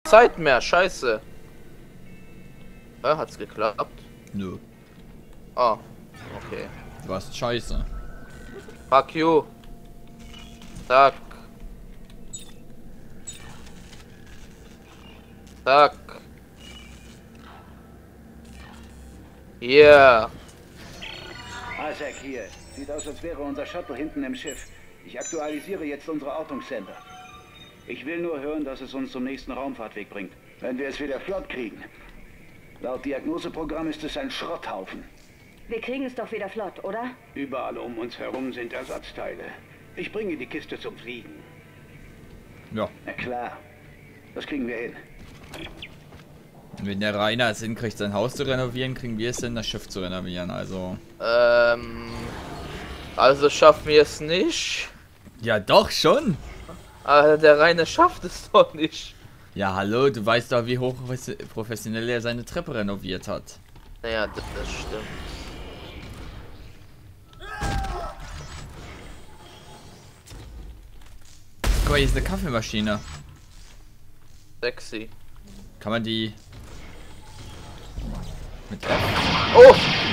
Zeit mehr, scheiße. Ja, hat's geklappt? Nö. Oh, okay. Du warst scheiße. Fuck you. Zack. Zack. Yeah. Isaac hier. Sieht aus, als wäre unser Shuttle hinten im Schiff. Ich aktualisiere jetzt unsere Ortungssender. Ich will nur hören, dass es uns zum nächsten Raumfahrtweg bringt. Wenn wir es wieder flott kriegen. Laut Diagnoseprogramm ist es ein Schrotthaufen. Wir kriegen es doch wieder flott, oder? Überall um uns herum sind Ersatzteile. Ich bringe die Kiste zum Fliegen. Ja. Na klar. Das kriegen wir hin. Wenn der Rainer es hinkriegt, sein Haus zu renovieren, kriegen wir es hin, das Schiff zu renovieren, also... Also schaffen wir es nicht. Ja, doch, schon! Aber der Rainer schafft es doch nicht. Ja, hallo, du weißt doch, wie hoch professionell er seine Treppe renoviert hat. Naja, das stimmt. Guck mal, hier ist eine Kaffeemaschine. Sexy. Kann man die... mit F? Oh!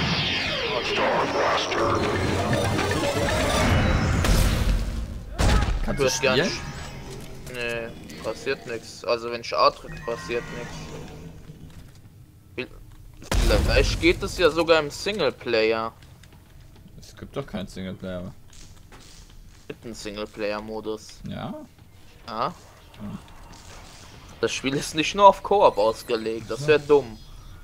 Kannst du spielen? Nee, passiert nichts. Also wenn ich A drücke, passiert nichts. Vielleicht geht es ja sogar im Singleplayer. Es gibt doch keinen Singleplayer. Mit einem Singleplayer-Modus. Ja? Ja. Das Spiel ist nicht nur auf Koop ausgelegt, das wäre dumm.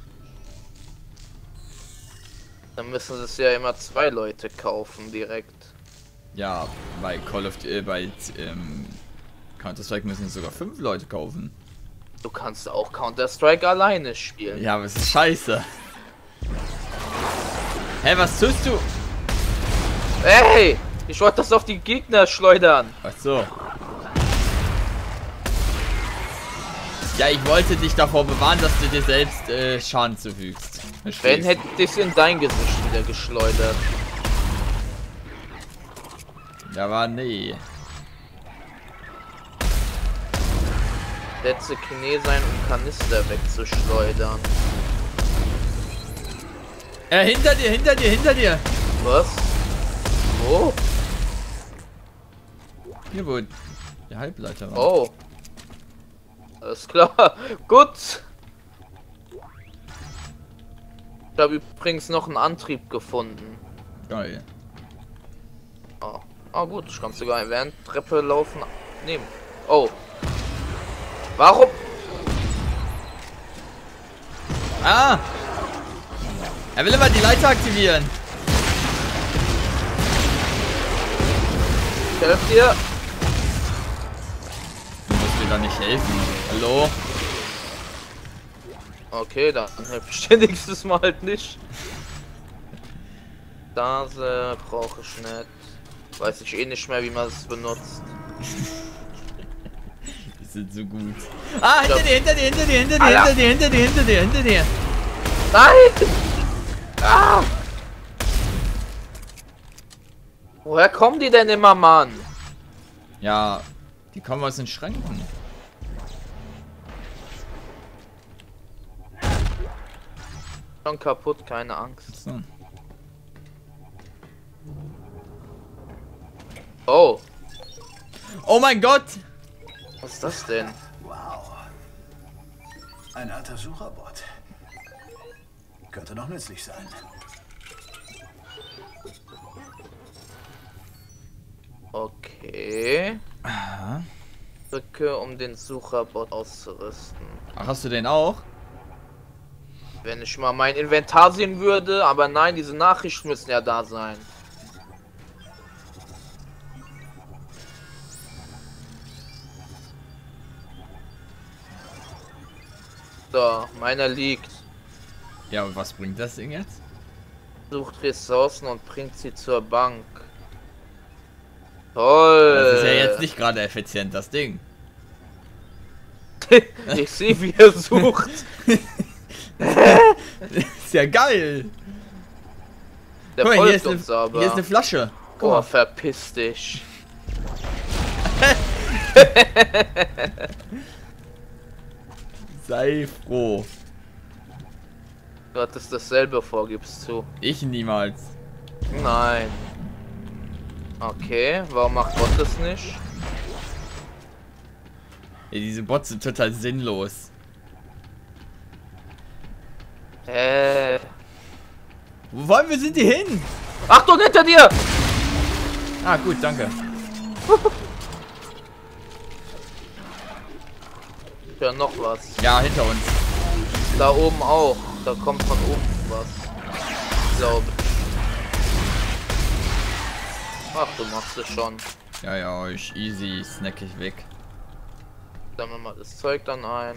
Dann müssen es ja immer 2 Leute kaufen direkt. Ja, bei Call of bei Counter-Strike müssen es sogar 5 Leute kaufen. Du kannst auch Counter-Strike alleine spielen. Ja, aber es ist scheiße. Hä, was tust du? Hey! Ich wollte das auf die Gegner schleudern. Ach so. Ja, ich wollte dich davor bewahren, dass du dir selbst Schaden zufügst. Wenn hätte ich es in dein Gesicht wieder geschleudert. Ja, aber nee. Setze Kine sein, um Kanister wegzuschleudern. Hinter dir, hinter dir, hinter dir! Was? Wo? Hier, wo der Halbleiter war. Oh. Alles klar. Gut. Ich habe übrigens noch einen Antrieb gefunden. Geil. Oh. Oh gut, ich kann sogar während Treppe laufen nehmen. Oh. Warum? Ah! Er will immer die Leiter aktivieren. Ich helfe dir. Du musst mir da nicht helfen. Hallo? Okay, dann helfe ich dir nächstes Mal halt nicht. Stase brauche ich nicht. Weiß ich eh nicht mehr, wie man es benutzt. Die sind so gut. Ah, hinter dir, hinter dir, hinter dir, hinter dir, Alter. hinter dir, hinter dir, hinter dir, hinter dir. Nein! Ah! Woher kommen die denn immer, Mann? Ja, die kommen aus den Schränken. Schon kaputt, keine Angst. So. Oh, Oh mein Gott! was ist das denn? Wow. Ein alter Sucherbot. Könnte noch nützlich sein. Okay. Aha. Drücke, um den Sucherbot auszurüsten. Ach, hast du den auch? Wenn ich mal mein Inventar sehen würde, aber nein, diese Nachrichten müssen ja da sein. So, meiner liegt. Ja, und was bringt das Ding jetzt? Sucht Ressourcen und bringt sie zur Bank. Toll. Das ist ja jetzt nicht gerade effizient, das Ding. Ich sehe, wie er sucht. Ist ja geil. Der Guck mal, folgt uns hier aber. ist eine Flasche. Guck Oh, mal. verpiss dich. Sei froh. Du hattest dasselbe vor, gibst zu. Ich niemals. Nein. Okay, warum macht Gott das nicht? Ja, diese Bots sind total sinnlos. Wo wollen wir, sind die hin? Achtung, hinter dir! Ah, gut, danke. Ja, noch was. Ja, hinter uns. Da oben auch. Da kommt von oben was. Glaube ich. Ach, du machst es schon. Ja, ja, ich easy snack ich weg. Sammeln wir mal das Zeug dann ein.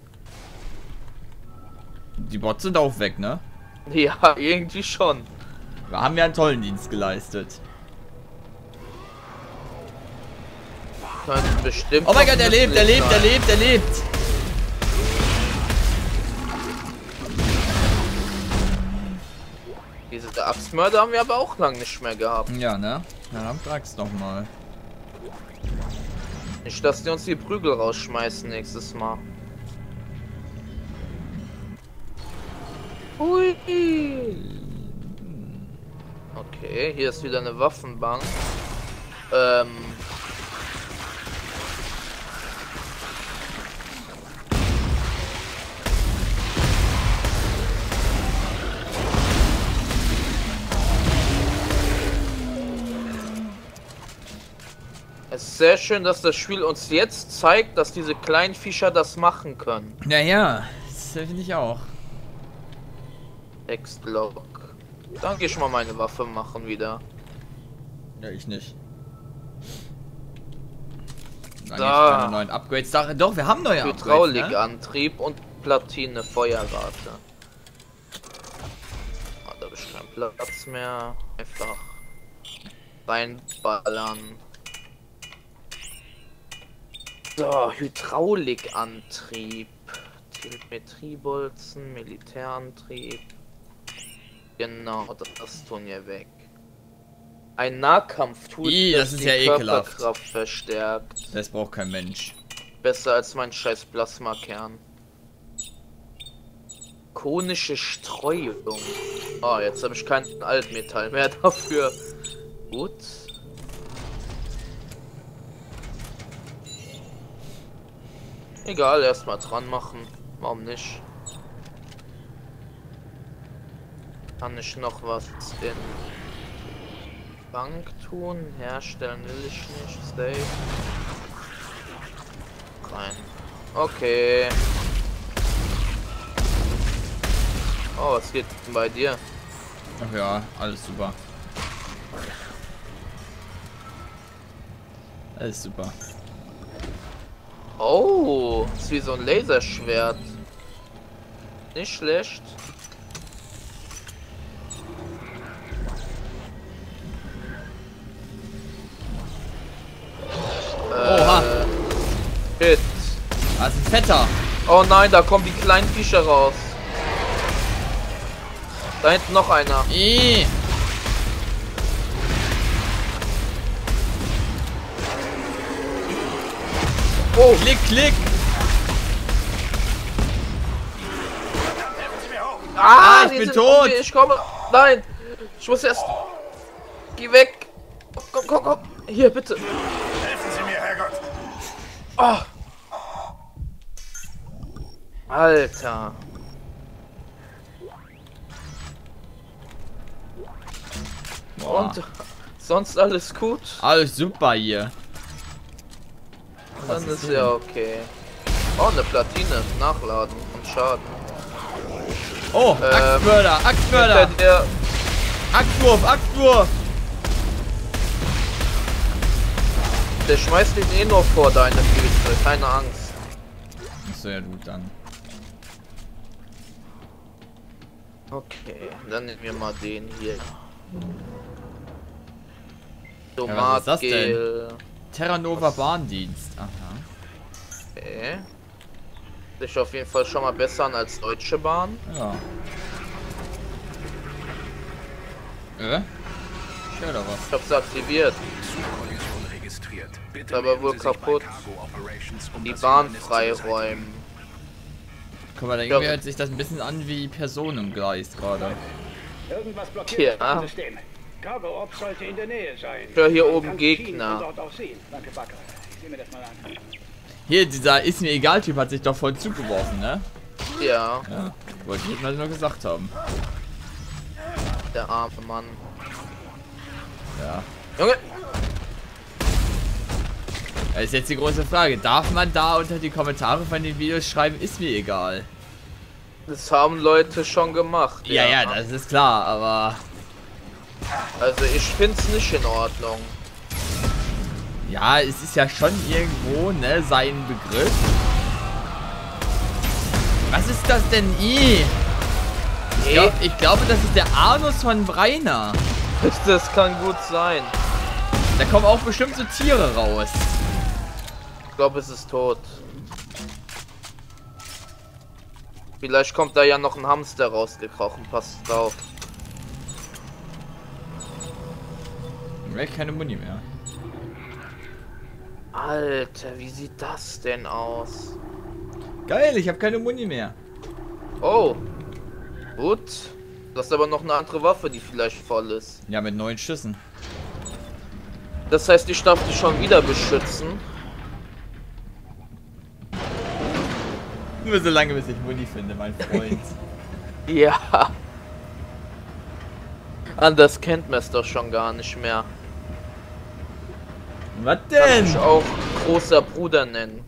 Die Bots sind auch weg, ne? Ja, irgendwie schon. Wir haben ja einen tollen Dienst geleistet. Könnten bestimmt. Oh mein Gott, noch er lebt, er nützlich lebt, er sein. lebt, er lebt. Diese Axtmörder haben wir aber auch lange nicht mehr gehabt. Ja, ne? Ja, dann frag's doch mal. Nicht, dass die uns die Prügel rausschmeißen nächstes Mal. Ui. Okay, hier ist wieder eine Waffenbank. Es ist sehr schön, dass das Spiel uns jetzt zeigt, dass diese kleinen Viecher das machen können. Naja, das finde ich auch. Textlog. Dann geh ich mal meine Waffe machen wieder. Ja, ich nicht. Dann Da. keine neuen Upgrades. Doch, wir haben neue Upgrades, ne? Hydraulikantrieb und Platine Feuerrate. Ah, da habe ich keinen Platz mehr. Einfach reinballern. So, Hydraulikantrieb. Telemetriebolzen, Militärantrieb. Genau, das tun wir weg. Ein Nahkampftool, Das ist ja ekelhaft. Körperkraft verstärkt. Das braucht kein Mensch. Besser als mein scheiß Plasmakern. Konische Streuung. Oh, jetzt habe ich kein Altmetall mehr dafür. Gut. Egal, erstmal dran machen. Warum nicht? Kann ich noch was in Bank tun? Herstellen will ich nicht. Safe. Rein. Okay. Oh, was geht denn bei dir? Ach ja, alles super. Alles super. Oh, ist wie so ein Laserschwert. Nicht schlecht. Oha. Hit. Das ist ein fetter. Oh nein, da kommen die kleinen Viecher raus. Da hinten noch einer. Oh, klick, klick. Ah, ich die bin sind tot. um mich, ich komme. Nein. Ich muss erst. Geh weg. Komm, komm, komm. Hier, bitte. Helfen Sie mir, Herrgott! Oh. Alter. Boah. Und sonst alles gut? Alles super hier. Dann ist ja okay. Oh, eine Platine. Nachladen und Schaden. Oh, Axtmörder, Axtmörder. Hinter dir. Axtwurf, Axtwurf. Der schmeißt ihn eh nur vor deine Füße. Keine Angst. Ist ja gut dann. Okay, dann nehmen wir mal den hier. was ist das denn? Tomatgel. Terranova Bahndienst. Aha. Okay. Sich auf jeden Fall schon mal besser an als Deutsche Bahn. Ja. Ja, oder was? Ich hab's aktiviert. Zugkollision registriert. Bitte Aber melden wohl Sie sich bei kaputt. Cargo Operations, um Die das Bahn Hindernis zu beseitigen. freiräumen. Guck mal, da irgendwie hört sich das ein bisschen an wie Personengleis gerade. Irgendwas blockiert Ja. das System. Cargo Ops sollte in der Nähe sein. Ich höre hier Man oben kann die Schienen Gegner. von dort auch sehen. Danke, Backer. Ich sehe mir das mal an. Hier, dieser ist mir egal Typ hat sich doch voll zugeworfen, ne? Ja, Ja. Wollte ich jetzt mal nur gesagt haben. der arme Mann. Ja. Junge! Das ist jetzt die große Frage. Darf man da unter die Kommentare von den Videos schreiben, ist mir egal. Das haben Leute schon gemacht. Ja, ja, das ist klar, aber... Also ich find's nicht in Ordnung. Ja, es ist ja schon irgendwo, ne, sein Begriff. Was ist das denn? Ich glaube, das ist der Anus von Breiner. Das kann gut sein. Da kommen auch bestimmt so Tiere raus. Ich glaube, es ist tot. Vielleicht kommt da ja noch ein Hamster rausgekrochen. Passt auf. Vielleicht keine Muni mehr. Alter, wie sieht das denn aus? Geil, ich habe keine Muni mehr. Oh. Gut. Das ist aber noch eine andere Waffe, die vielleicht voll ist. Ja, mit 9 Schüssen. Das heißt, ich darf dich schon wieder beschützen. Nur so lange, bis ich Muni finde, mein Freund. Ja. Anders kennt man es doch schon gar nicht mehr. Was Kann denn? ich auch großer Bruder nennen.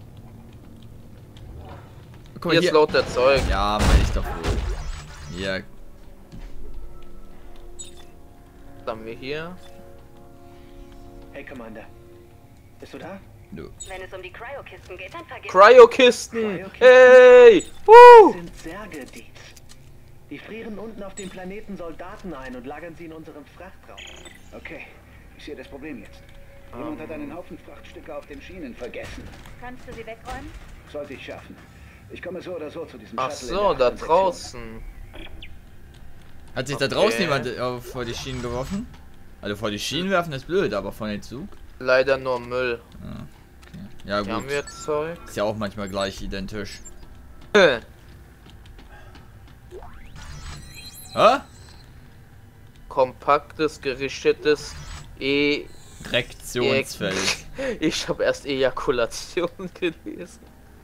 Guck Hier ist laut der Zeug. Ja, meine ich doch wohl. Hier. Was haben wir hier? Hey, Commander. Bist du da? Du. Wenn es um die Cryo-Kisten geht, dann vergiss Cryokisten! Cryokisten? Hey! Das Woo! sind Särge, Dietz. Die frieren unten auf dem Planeten Soldaten ein und lagern sie in unserem Frachtraum. Okay, ich sehe das Problem jetzt. Jemand hat einen Haufen Frachtstücke auf den Schienen vergessen. Kannst du sie wegräumen? Sollte ich schaffen. Ich komme so oder so zu diesem Ach Shuttle so, in der da 8. Sektion. draußen. Hat sich da draußen jemand vor die Schienen geworfen? Also vor die Schienen werfen ist blöd, aber vor den Zug? Leider nur Müll. Ja Hier haben gut. wir Zeug. Ist ja auch manchmal gleich identisch. Hä? Kompaktes, gerichtetes Direktionsfeld. Ich habe erst Ejakulation gelesen.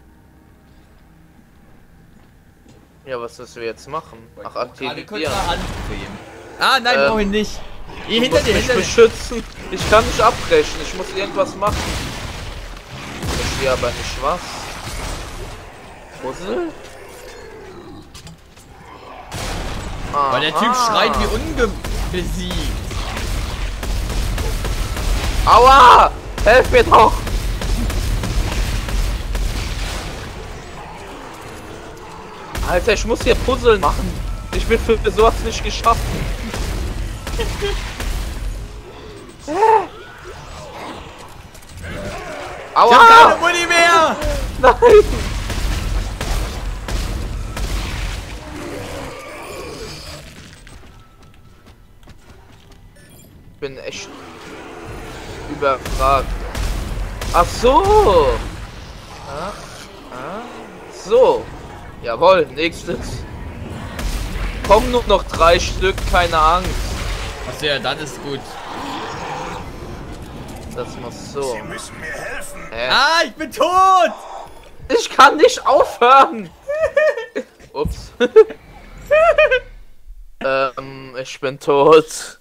Ja, was müssen wir jetzt machen? Ach, aktivieren. Ah, nein, brauche ich nicht. Hier Ich hinter muss dir, mich hinter dir. beschützen. Ich kann nicht abbrechen. Ich muss irgendwas machen. Ich verstehe aber nicht was. Puzzle? Weil der Typ Aha. schreit wie unbesiegt. Aua! Helf mir doch! Alter, ich muss hier Puzzle machen. Ich bin für sowas nicht geschaffen. Ich hab keine Aua! Muni mehr! Nein! Ich bin echt überfragt. Ach so! So. Jawohl, nächstes. Kommen nur noch 3 Stück, keine Angst. Achso, ja, das ist gut. Das muss so. Sie müssen mir helfen. Ah, ich bin tot! Ich kann nicht aufhören! Ups. Ich bin tot.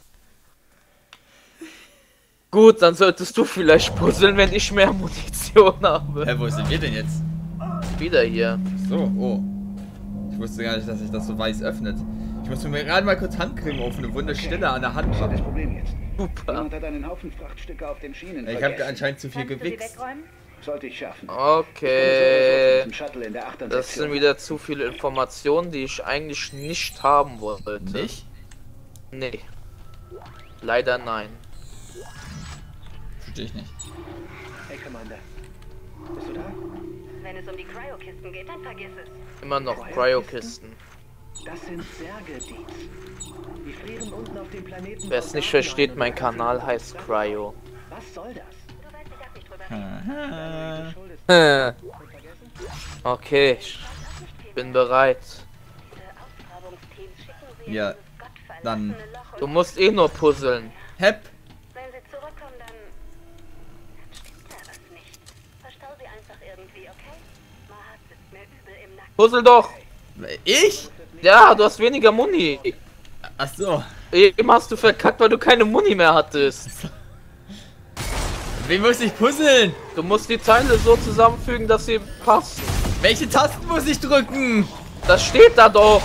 Gut, dann solltest du vielleicht puzzeln, wenn ich mehr Munition habe. Wo sind wir denn jetzt? Wieder hier. So, oh. Ich wusste gar nicht, dass sich das so weiß öffnet. Ich muss mir gerade mal kurz Handcreme auf eine Wunderstelle an der Hand Ich sehe das machen. Problem jetzt. Super. Jemand hat einen Haufen Frachtstücke auf den Schienen Ich vergessen. habe anscheinend zu viel Kannst du sie gewichst. wegräumen? Sollte ich schaffen. Okay. Zum Shuttle in der 8. Das Sektion. sind wieder zu viele Informationen, die ich eigentlich nicht haben wollte. Nicht? Nee. Leider nein. Verstehe ich nicht. Hey, Commander. Bist du da? Wenn es um die Cryo-Kisten geht, dann vergiss es. Immer noch Cryokisten. Das sind Särge, Dietz. Die frieren unten auf dem Planeten. Wer es nicht Soldaten versteht, ein mein und lagern Kanal sie in heißt unserem Cryo. Frachtraum. Was soll das? Du weißt, ich darf nicht drüber reden. Schuld ist Okay. Nicht fehlen. Bin bereit. Ja, dann. Du musst eh nur puzzeln. Hep. Wenn sie zurückkommen, dann stimmt da was nicht. Verstau sie einfach irgendwie, okay? Mahas sitzt mir übel im Nacken. Puzzle doch. Ich? Ja, du hast weniger Muni. Ach so. Eben hast du verkackt, weil du keine Muni mehr hattest. Wen muss ich puzzeln? Du musst die Teile so zusammenfügen, dass sie passen. Welche Tasten muss ich drücken? Das steht da doch.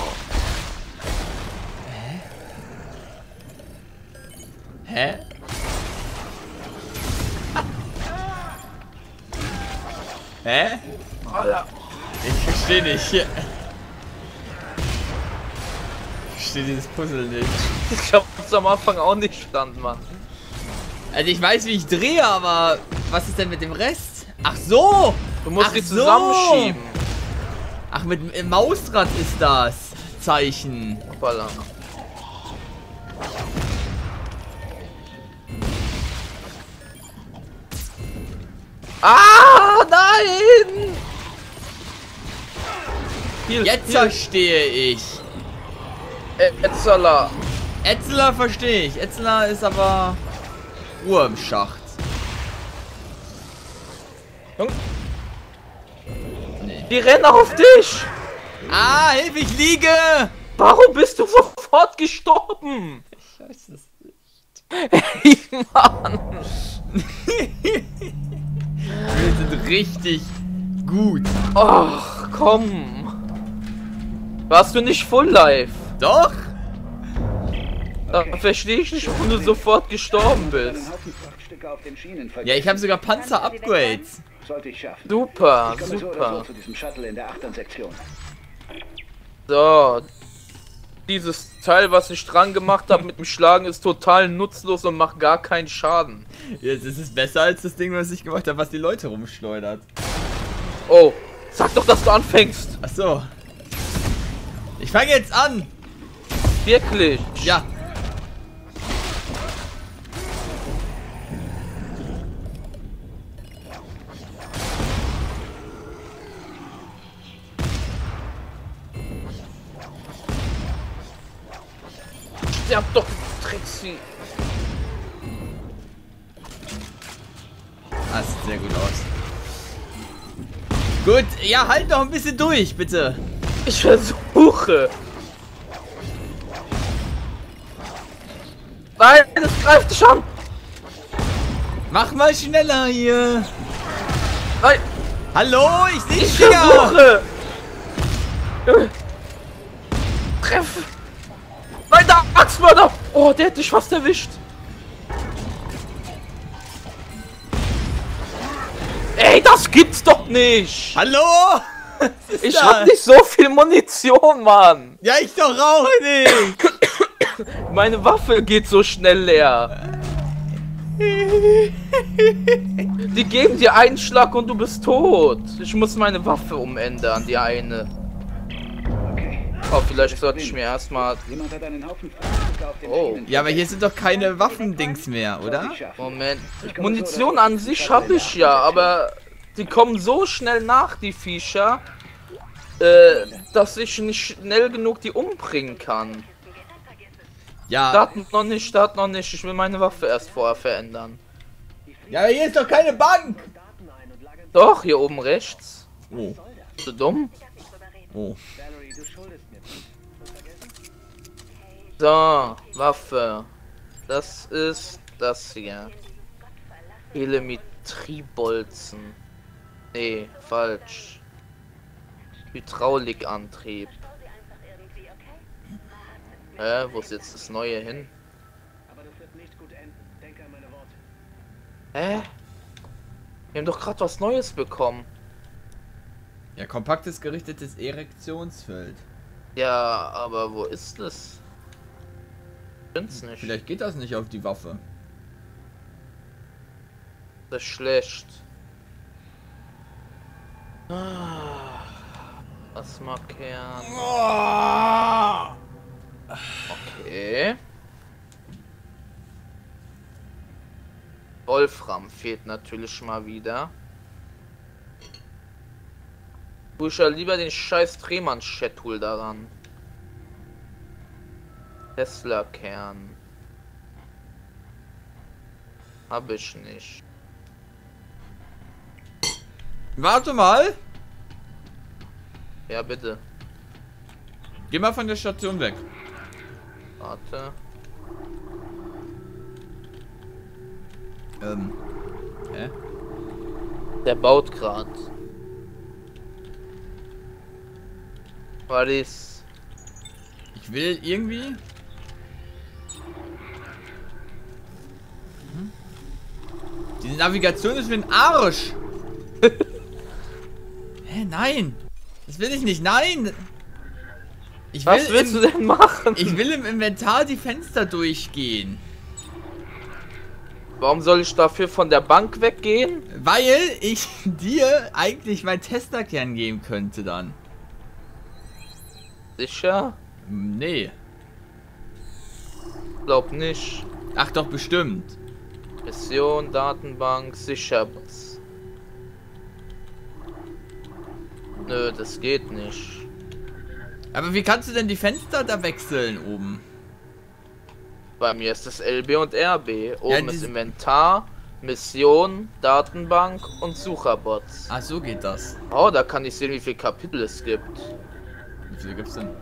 Hä? Hä? Alter. Ich verstehe nicht. Ich verstehe dieses Puzzle nicht. Ich hab's am Anfang auch nicht verstanden, Mann. Also ich weiß, wie ich drehe, aber was ist denn mit dem Rest? Ach so! Du musst Ach die so. zusammenschieben. Ach, mit dem Mausrad ist das Zeichen. Hoppala. Ah, nein! Jetzt verstehe ich. Etzala. Etzler verstehe ich. Etzler ist aber Ruhe im Schacht. Die rennen auf dich! Ah, hilf, ich liege! Warum bist du sofort gestorben? Ich weiß es nicht. Hey, Mann! Wir sind richtig gut. Ach, komm! Warst du nicht Full Life? Doch? Dann verstehe ich nicht, warum du sofort gestorben bist. Einen Haufen Frachtstücke auf den Schienen Ja, vergessen. ich habe sogar Panzer-Upgrades. Sollte ich schaffen. Super, Ich komme so oder so super. zu diesem Shuttle in der 8. Sektion. So. Dieses Teil, was ich dran gemacht habe mit dem Schlagen, ist total nutzlos und macht gar keinen Schaden. Jetzt ist es besser als das Ding, was ich gemacht habe, was die Leute rumschleudert. Oh, sag doch, dass du anfängst. Ach so. Ich fange jetzt an. Wirklich. Ja. Sterb doch, Trixie. Das sieht sehr gut aus. Gut, ja, halt noch ein bisschen durch, bitte. Ich versuche. Nein, es greift dich an. Mach mal schneller hier. Nein, Hallo, ich sehe ich dich, Digga. versuche. Treff. Nein, da, Axtmörder. Oh, der hat dich fast erwischt. Ey, das gibt's doch nicht. Hallo? Was ist Ich das? hab nicht so viel Munition, Mann. Ja, ich doch auch nicht. Meine Waffe geht so schnell leer. Die geben dir einen Schlag und du bist tot. Ich muss meine Waffe umändern, die eine. Okay. Oh, vielleicht sollte ich mir erstmal... Jemand hat einen Haufen Frachtstücke auf den Oh. Schienen Ja, aber hier sind doch keine Waffendings mehr, oder? Sollte ich schaffen. Moment. Munition an sich habe ich ja, aber die kommen so schnell nach, die Viecher, dass ich nicht schnell genug die umbringen kann. Ja. Start noch nicht, start noch nicht. Ich will meine Waffe erst vorher verändern. Ja, aber hier ist doch keine Bank. Doch, hier oben rechts. Oh. Bist du dumm? Oh. So, Waffe. Das ist das hier. Telemetriebolzen. Nee, falsch. Hydraulikantrieb. Wo ist jetzt das Neue hin? Aber das wird nicht gut enden. Denke an meine Worte. Wir haben doch gerade was Neues bekommen. Ja, kompaktes gerichtetes Erektionsfeld. Ja, aber wo ist es? Find's nicht. Vielleicht geht das nicht auf die Waffe. Das ist schlecht. Ah, was markieren? Okay. Wolfram fehlt natürlich mal wieder. Tu ich ja lieber den scheiß Drehmann-Chat-Tool daran. Tesla-Kern. Hab ich nicht. Warte mal. Ja, bitte. Geh mal von der Station weg. Warte. Hä? Der baut grad. Was ist? Ich will irgendwie... Diese Navigation ist für den Arsch. Hä, nein. Das will ich nicht, nein. Was willst du denn machen? Ich will im Inventar die Fenster durchgehen. Warum soll ich dafür von der Bank weggehen? Weil ich dir eigentlich mein Testerkern geben könnte dann. Sicher? Nee. Glaub nicht. Ach doch, bestimmt. Mission, Datenbank, sicher. Nö, das geht nicht. Aber wie kannst du denn die Fenster da wechseln oben? Bei mir ist das LB und RB. Oben Ja, ist Inventar, Mission, Datenbank und Sucherbots. Ach, so geht das. Oh, da kann ich sehen, wie viele Kapitel es gibt. Wie viele gibt's denn?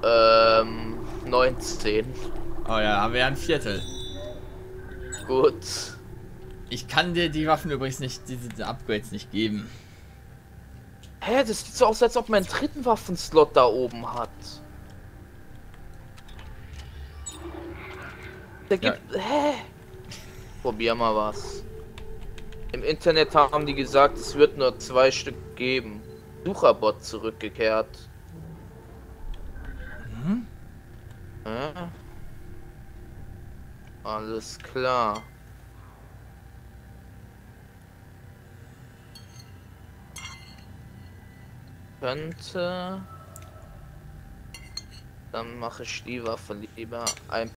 19. Oh ja, haben wir ja ein Viertel. Gut. Ich kann dir die Waffen übrigens nicht, diese Upgrades nicht geben. Hä, das sieht so aus, als ob man einen dritten Waffenslot da oben hat. Der gibt... Hä? Probier mal was. Im Internet haben die gesagt, es wird nur 2 Stück geben. Sucherbot zurückgekehrt. Mhm. Alles klar. Könnte... Dann mache ich die Waffe lieber. Ein